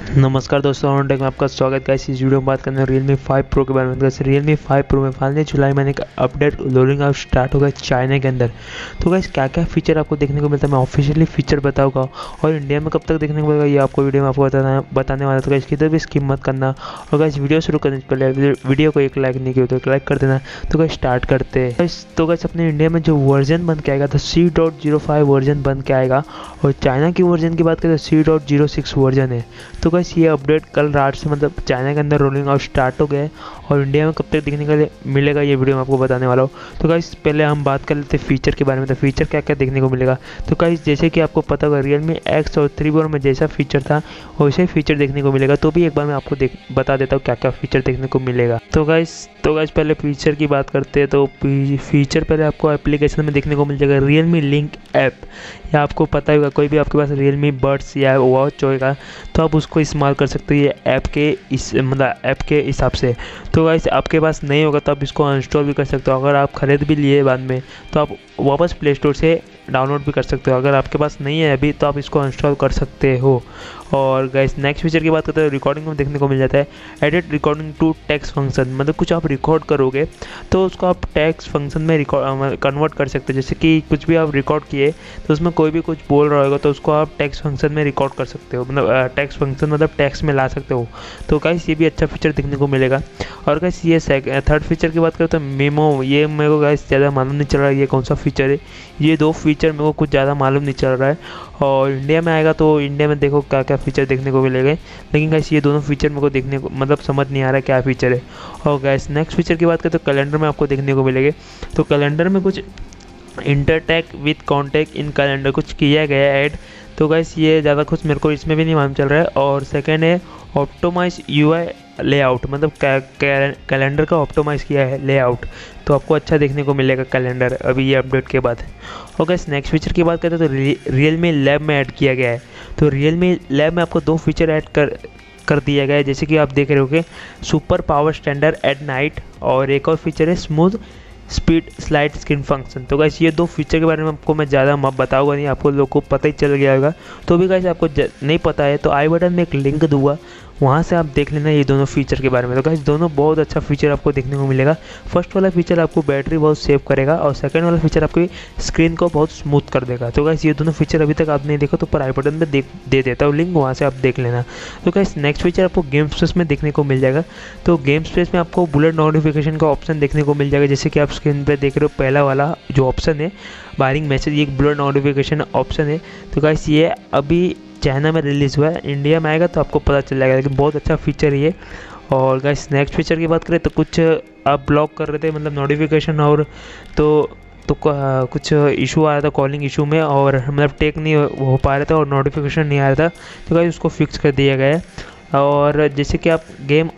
नमस्कार दोस्तों, on take में आपका स्वागत है। इस वीडियो में बात करने Realme 5 Pro के बारे में। गाइस Realme 5 Pro में फाइनली जुलाई महीने का अपडेट लोडिंग आउट स्टार्ट होगा चाइना के अंदर। तो गाइस क्या क्या फीचर आपको देखने को मिलता है, मैं ऑफिशियली फीचर बताऊंगा और इंडिया में कब तक देखने को मिलेगा ये आपको वीडियो में आपको बताने वाला। तो गाइस किधर भी स्किप मत करना। और गाइस वीडियो शुरू करने से पहले वीडियो को एक लाइक नहीं किया तो एक लाइक कर देना। तो गाइस स्टार्ट करते हैं। तो गाइस अपने इंडिया में जो वर्जन बन के आएगा तो C.05 वर्जन बन के आएगा और चाइना की वर्जन की बात करें तो C.06 वर्जन है। तो गाइस ये अपडेट कल रात से मतलब चाइना के अंदर रोलिंग आउट स्टार्ट हो गया है और इंडिया में कब तक देखने के लिए मिलेगा ये वीडियो में आपको बताने वाला हूँ। तो गाइस पहले हम बात कर लेते हैं फीचर के बारे में। तो फीचर क्या क्या देखने को मिलेगा। तो गाइस जैसे कि आपको पता होगा Realme X और 3 Pro में जैसा फीचर था वैसे ही फीचर देखने को मिलेगा। तो भी एक बार मैं आपको बता देता हूँ क्या क्या फीचर देखने को मिलेगा। तो गाइस पहले फीचर की बात करते हैं। तो फीचर पहले आपको एप्लीकेशन में देखने को मिल जाएगा Realme Link ऐप। या आपको पता होगा कोई भी आपके पास Realme बड्स या वॉच होएगा तो आप उसको इस्तेमाल कर सकते हो ये ऐप के हिसाब से। तो गाइस आपके पास नहीं होगा तो आप इसको अनइंस्टॉल भी कर सकते हो। अगर आप खरीद भी लिए बाद में तो आप वापस प्ले स्टोर से डाउनलोड भी कर सकते हो। अगर आपके पास नहीं है अभी तो आप इसको इंस्टॉल कर सकते हो। और गाइस नेक्स्ट फीचर की बात करते हैं रिकॉर्डिंग में देखने को मिल जाता है edit recording to text function. मतलब कुछ आप रिकॉर्ड करोगे तो उसको आप टेक्स्ट फंक्शन में कन्वर्ट कर सकते हो। जैसे कि कुछ भी आप रिकॉर्ड किए तो उसमें कोई भी कुछ बोल रहा होगा तो उसको आप टेक्स्ट फंक्शन में रिकॉर्ड कर सकते हो। मतलब टेक्स्ट फंक्शन मतलब टेक्स्ट में ला सकते हो। तो गाइस ये भी अच्छा फीचर देखने को मिलेगा। और गाइस ये थर्ड फीचर की बात करें तो मेमो, ये मेरे को गाइस ज़्यादा मालूम नहीं चल रहा है ये कौन सा फीचर है। ये दो फीचर मेरे को कुछ ज़्यादा मालूम नहीं चल रहा है। और इंडिया में आएगा तो इंडिया में देखो क्या क्या फीचर देखने को मिलेगा। लेकिन गाइस ये दोनों फीचर मेरे को देखने को मतलब समझ नहीं आ रहा है क्या फीचर है। और गाइस नेक्स्ट फीचर की बात करें तो कैलेंडर में आपको देखने को मिलेगा। तो कैलेंडर में कुछ interact with contact in calendar कुछ किया गया है ऐड। तो गाइस ये ज़्यादा कुछ मेरे को इसमें भी नहीं मालूम चल रहा है। और सेकेंड है ऑप्टिमाइज UI लेआउट, मतलब कैलेंडर का ऑप्टिमाइज़ किया है लेआउट। तो आपको अच्छा देखने को मिलेगा कैलेंडर अभी ये अपडेट के बाद। और गाइस नेक्स्ट फीचर की बात करें तो Realme लैब में ऐड किया गया है। तो Realme लैब में आपको दो फीचर ऐड कर दिया गया है जैसे कि आप देख रहे होगे super power standard at night और एक और फीचर है smooth speed slide screen function. तो गाइस ये दो फीचर के बारे में आपको मैं ज़्यादा बताऊंगा नहीं, आपको लोगों को पता ही चल गया होगा। तो भी गाइस आपको नहीं पता है तो आई बटन में एक लिंक दूंगा, वहाँ से आप देख लेना ये दोनों फीचर के बारे में। तो गाइस दोनों बहुत अच्छा फीचर आपको देखने को मिलेगा। फर्स्ट वाला फीचर आपको बैटरी बहुत सेव करेगा और सेकंड वाला फीचर आपकी स्क्रीन को बहुत स्मूथ कर देगा। तो गाइस ये दोनों फीचर अभी तक आप नहीं देखो तो ऊपर आई बटन में दे देता हूँ लिंक, वहाँ से आप देख लेना। तो गाइस नेक्स्ट फीचर आपको गेम स्पेस में देखने को मिल जाएगा। तो गेम स्पेस में आपको बुलेट नोटिफिकेशन का ऑप्शन देखने को मिल जाएगा। जैसे कि आप स्क्रीन पर देख रहे हो पहला वाला जो ऑप्शन है बायरिंग मैसेज, ये एक बुलेट नोटिफिकेशन ऑप्शन है। तो गाइस ये अभी चाइना में रिलीज़ हुआ है, इंडिया में आएगा तो आपको पता चल जाएगा। लेकिन बहुत अच्छा फीचर है ये। और गाइस नेक्स्ट फीचर की बात करें तो कुछ आप ब्लॉक कर रहे थे मतलब नोटिफिकेशन और तो कुछ इशू आ रहा था कॉलिंग इशू में और मतलब टेक नहीं हो पा रहा था और नोटिफिकेशन नहीं आ रहा था। तो गाइस उसको फिक्स कर दिया गया है। और जैसे कि आप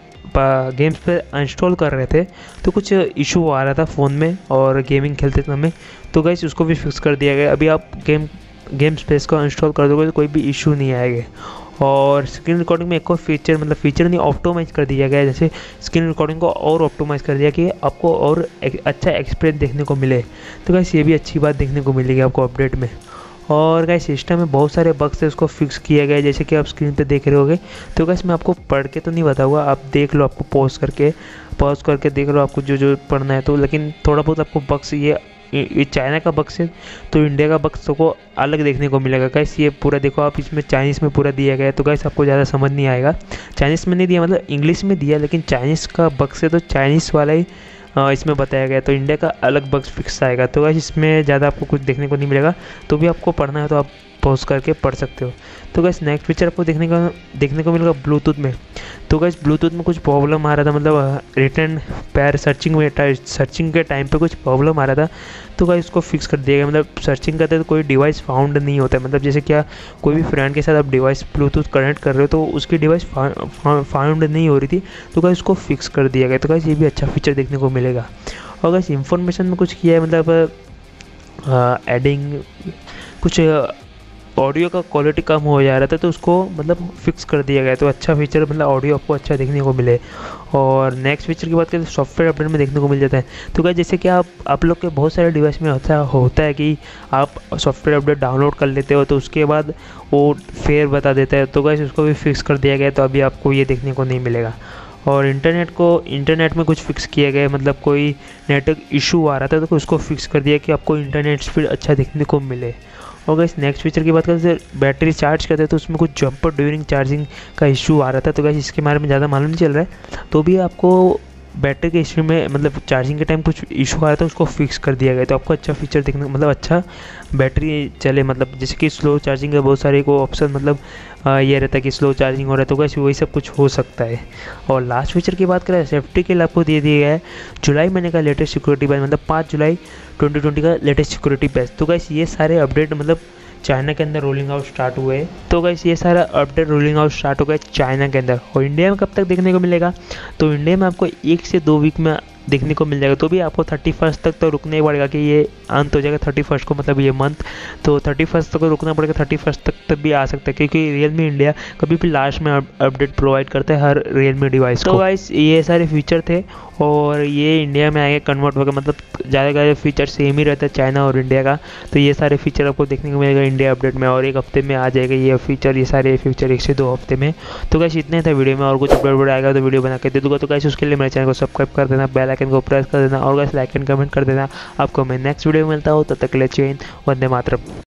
गेम्स पे इंस्टॉल कर रहे थे तो कुछ इशू आ रहा था फ़ोन में और गेमिंग खेलते समय, तो गाइस उसको भी फिक्स कर दिया गया। अभी आप गेम स्पेस को इंस्टॉल कर दोगे तो कोई भी इशू नहीं आएगा। और स्क्रीन रिकॉर्डिंग में एक और फीचर मतलब फीचर नहीं ऑप्टिमाइज कर दिया गया है। जैसे स्क्रीन रिकॉर्डिंग को और ऑप्टिमाइज कर दिया कि आपको और अच्छा एक्सपीरियंस देखने को मिले। तो गाइस ये भी अच्छी बात देखने को मिलेगी आपको अपडेट में। और गाइस सिस्टम में बहुत सारे बग्स है उसको फिक्स किया गया है जैसे कि आप स्क्रीन पे देख रहे होगे। तो गाइस मैं आपको पढ़ के तो नहीं बताऊंगा, आप देख लो, आपको पॉज करके देख लो आपको जो पढ़ना है तो। लेकिन थोड़ा बहुत आपको बग्स ये चाइना का बक्स है तो इंडिया का बक्स को अलग देखने को मिलेगा। गाइस ये पूरा देखो आप, इसमें चाइनीज़ में पूरा दिया गया है तो गाइस आपको ज़्यादा समझ नहीं आएगा। चाइनीज़ में नहीं दिया मतलब इंग्लिश में दिया, लेकिन चाइनीज़ का बक्स है तो चाइनीज़ वाला ही इसमें बताया गया। तो इंडिया का अलग बक्स फिक्स आएगा। तो गाइस इसमें ज़्यादा आपको कुछ देखने को नहीं मिलेगा। तो भी आपको पढ़ना है तो आप पॉज करके पढ़ सकते हो। तो गाइस नेक्स्ट फीचर आपको देखने को मिलेगा ब्लूटूथ में। तो गाइस ब्लूटूथ में कुछ प्रॉब्लम आ रहा था मतलब रिटर्न पैर सर्चिंग के टाइम पे कुछ प्रॉब्लम आ रहा था। तो गाइस उसको फिक्स कर दिया गया। मतलब सर्चिंग करते तो कोई डिवाइस फाउंड नहीं होता है। मतलब जैसे क्या कोई भी फ्रेंड के साथ आप डिवाइस ब्लूटूथ कनेक्ट कर रहे हो तो उसकी डिवाइस फाउंड नहीं हो रही थी। तो गाइस उसको फिक्स कर दिया गया। तो गाइस ये भी अच्छा फीचर देखने को मिलेगा। और गाइस इंफॉर्मेशन में कुछ किया है मतलब एडिंग कुछ ऑडियो का क्वालिटी कम हो जा रहा था, तो उसको मतलब फिक्स कर दिया गया। तो अच्छा फीचर, मतलब ऑडियो आपको अच्छा देखने को मिले। और नेक्स्ट फीचर की बात करें तो सॉफ्टवेयर अपडेट में देखने को मिल जाता है। तो क्या जैसे कि आप लोग के बहुत सारे डिवाइस में होता है कि आप सॉफ्टवेयर अपडेट डाउनलोड कर लेते हो तो उसके बाद वो फेयर बता देता है। तो गाइस उसको भी फिक्स कर दिया गया, तो अभी आपको ये देखने को नहीं मिलेगा। और इंटरनेट में कुछ फिक्स किया गया है, मतलब कोई नेटवर्क इशू आ रहा था तो उसको फिक्स कर दिया कि आपको इंटरनेट स्पीड अच्छा देखने को मिले। और गाइस नेक्स्ट फीचर की बात करें तो बैटरी चार्ज करते हैं तो उसमें कुछ जंपर ड्यूरिंग चार्जिंग का इशू आ रहा था। तो गाइस इसके बारे में ज़्यादा मालूम नहीं चल रहा है, तो भी आपको बैटरी के इशू में, मतलब चार्जिंग के टाइम कुछ इशू आ रहा था, उसको फिक्स कर दिया गया। तो आपको अच्छा फीचर देखने, मतलब अच्छा बैटरी चले, मतलब जैसे कि स्लो चार्जिंग का बहुत सारे को ऑप्शन, मतलब ये रहता है कि स्लो चार्जिंग हो रहा है, तो कैसे वही सब कुछ हो सकता है। और लास्ट फीचर की बात करें सेफ्टी के लिए आपको दे दिया गया है जुलाई महीने का लेटेस्ट सिक्योरिटी पैच, मतलब 5 जुलाई 2020 का लेटेस्ट सिक्योरिटी पैच। तो गाइस ये सारे अपडेट मतलब चाइना के अंदर रोलिंग आउट स्टार्ट हुए हैं। तो गाइस ये सारा अपडेट रोलिंग आउट स्टार्ट हो गया चाइना के अंदर। और इंडिया में कब तक देखने को मिलेगा, तो इंडिया में आपको 1 से 2 वीक में देखने को मिल जाएगा। तो भी आपको 31 तक तो रुकना ही पड़ेगा कि ये अंत हो जाएगा 31 को, मतलब ये मंथ, तो 31 तक तो रुकना पड़ेगा। 31 तक भी आ सकता है, क्योंकि रियलमी इंडिया कभी भी लास्ट में अपडेट प्रोवाइड करता है हर रियलमी डिवाइस को। तो गाइस ये सारे फीचर थे और ये इंडिया में आगे कन्वर्ट होगा, मतलब ज़्यादा फीचर सेम ही रहता है चाइना और इंडिया का। तो ये सारे फीचर आपको देखने को मिलेगा इंडिया अपडेट में, और 1 हफ्ते में आ जाएगा ये फीचर, ये सारे फीचर 1 से 2 हफ्ते में। तो गाइस इतने थे वीडियो में, और कुछ अपडेट आएगा तो वीडियो बना के दे दूँगा। तो गाइस उसके लिए मेरे चैनल को सब्सक्राइब कर देना, बेल आइकन को प्रेस कर देना, और गाइस लाइक एंड कमेंट कर देना। आपको मैं नेक्स्ट वीडियो में मिलता हूँ, तब तक के लिए जय हिंद, वंदे मातरम।